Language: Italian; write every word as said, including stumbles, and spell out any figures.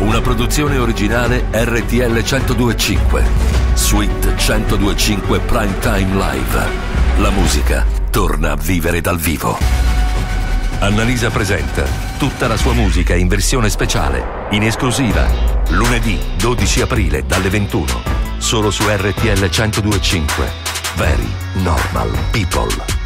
Una produzione originale R T L centodue e cinque. Suite centodue e cinque Prime Time Live. La musica torna a vivere dal vivo. Annalisa presenta tutta la sua musica in versione speciale, in esclusiva, lunedì dodici aprile dalle ventuno, solo su R T L centodue e cinque. Very Normal People.